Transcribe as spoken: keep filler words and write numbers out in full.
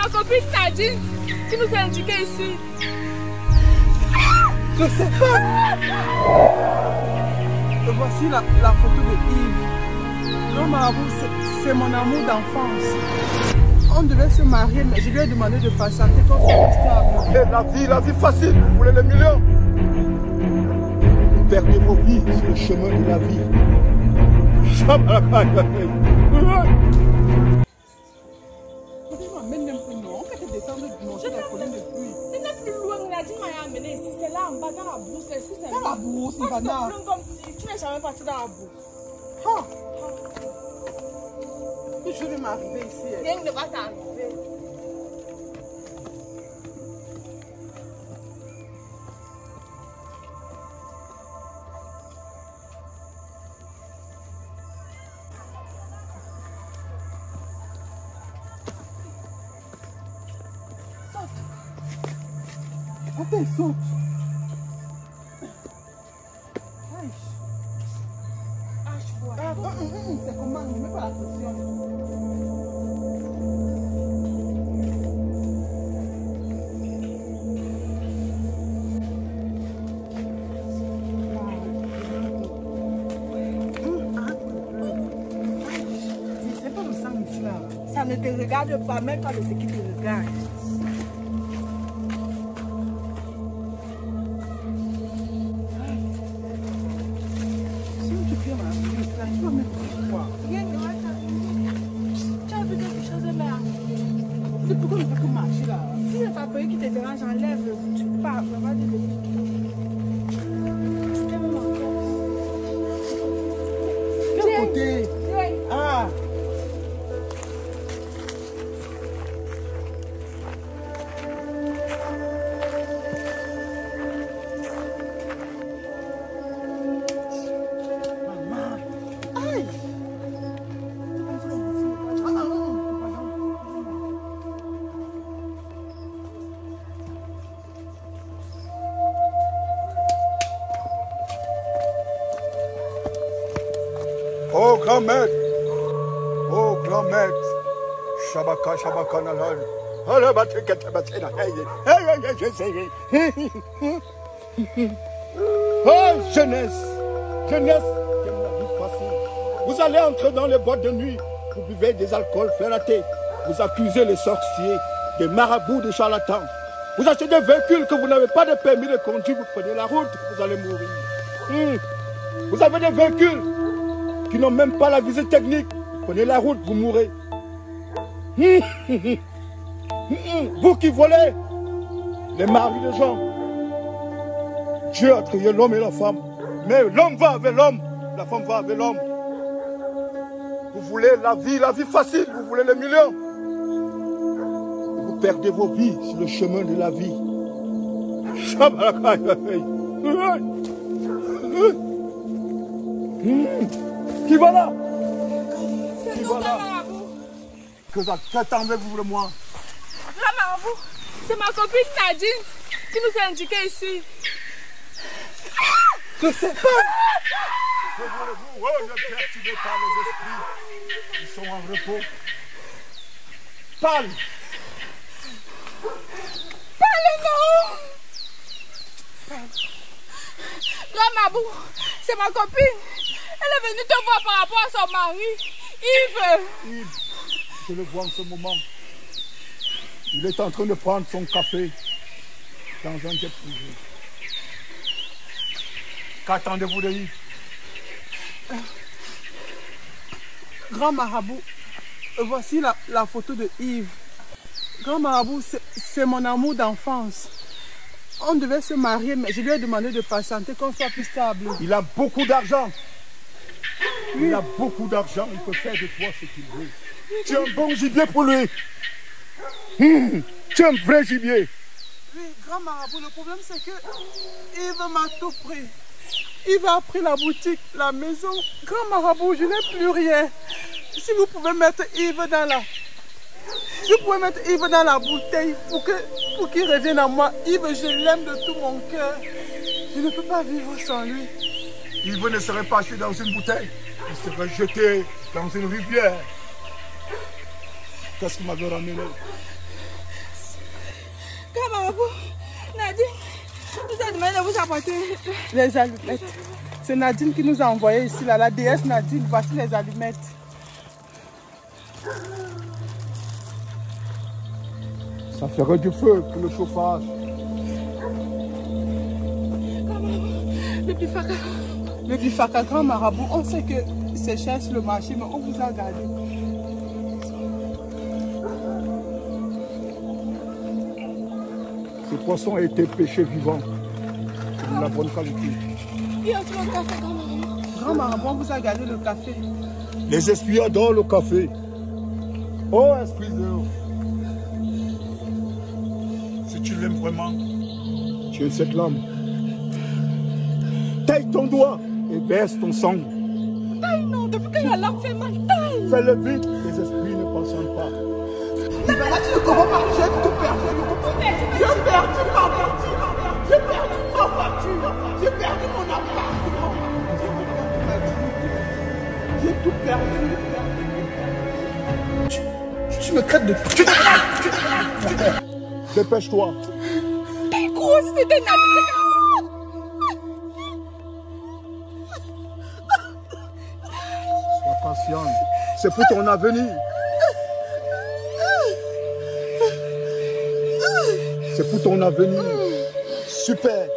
ma copine Nadine qui nous a indiqué ici. Je sais pas. Voici la, la photo de Yves. Grand Marabout, c'est mon amour d'enfance. On devait se marier, mais je lui ai demandé de patienter qu'on soit stable. La vie, la vie facile, vous voulez les millions? Vous perdez vos vies sur le chemin de la vie. J'ai la colline de pluie. Ce n'est plus loin, Nadine m'a amené ici. C'est là en bas dans la brousse. Est-ce que c'est Dans la brousse, Ivana. Comme si tu n'es jamais parti dans la brousse. Ah. Je vais m'arriver ici. Rien ne va t'arriver. Attends, saute. Ah, hum, hum, c'est comment? Ne mets pas la pression. C'est pas le sang ici là. Ça ne te regarde pas, même pas de ce qui te regarde. Pourquoi il ne faut que marcher là? Si c'est pas payé qui te dérange, enlève, tu pars, ça va dire. Quel côté? Ah! Oh grand maître, oh grand maître, Shabaka, Shabaka, Nalal. Oh le battu que tu battu là. Oh jeunesse, jeunesse, j'aime la vie facile. Vous allez entrer dans les boîtes de nuit, vous buvez des alcools ferratés, vous accusez les sorciers, des marabouts, des charlatans. Vous achetez des véhicules que vous n'avez pas de permis de conduire, vous prenez la route, vous allez mourir. Hum. Vous avez des véhicules qui n'ont même pas la visite technique. Vous prenez la route, vous mourrez. Vous qui volez les maris de gens. Dieu a créé l'homme et la femme. Mais l'homme va avec l'homme, la femme va avec l'homme. Vous voulez la vie, la vie facile, vous voulez les millions. Vous perdez vos vies sur le chemin de la vie. Qui va là? C'est nous, Qui va là? Grand Marabout. Que ça qu'attendez-vous de moi? Grand Marabout, c'est ma copine Nadine qui nous a indiqué ici. Je sais pas. Que voulez-vous? Oh, ne perturbez pas les esprits. Ils sont en repos. Parle. Parle, non. Grand Marabout, c'est ma copine. Elle est venue te voir par rapport à son mari, Yves. Yves, je le vois en ce moment. Il est en train de prendre son café dans un jet privé. Qu'attendez-vous de Yves? Grand Marabout, voici la, la photo de Yves. Grand Marabout, c'est mon amour d'enfance. On devait se marier, mais je lui ai demandé de patienter qu'on soit plus stable. Il a beaucoup d'argent. Il a beaucoup d'argent, il peut faire de toi ce qu'il veut. Tu es un bon gibier pour lui. Mmh, tu es un vrai gibier. Oui, Grand Marabout, le problème c'est que Yves m'a tout pris. Yves a pris la boutique, la maison. Grand Marabout, je n'ai plus rien. Si vous pouvez mettre Yves dans la... Si vous pouvez mettre Yves dans la bouteille pour que pour qu'il revienne à moi. Yves, je l'aime de tout mon cœur. Je ne peux pas vivre sans lui. Yves ne serait pas acheté dans une bouteille. Il serait jeté dans une rivière. Qu'est-ce qui m'avait ramené? marabout, Nadine nous a demandé de vous apporter les allumettes. C'est Nadine qui nous a envoyé ici, là, la déesse Nadine. Voici les allumettes. Ça ferait du feu pour le chauffage. Le bifaka. Le bifaka, grand marabout, on sait que c'est cher sur le marché, mais on vous a gardé. Ce poisson a été pêché vivant. C'est de la bonne qualité. Il y a aussi le café, grand marabout. Grand marabout, on vous a gardé le café. Les esprits adorent le café. Oh, esprit de... Si tu l'aimes vraiment, tu es cette lame. Taille ton doigt et verse ton sang. Taille non, depuis que la lame fait mal, taille. Fais-le vite, les esprits ne pensent pas. Mais là, tu ne comprends pas, j'ai tout perdu. J'ai perdu ma voiture. J'ai perdu ma voiture. J'ai perdu mon appartement. J'ai tout perdu. Tu, tu me crèves de tout. Dépêche-toi. T'es gros, c'était Nadine. Sois patient. C'est pour ton avenir. C'est pour ton avenir. Super.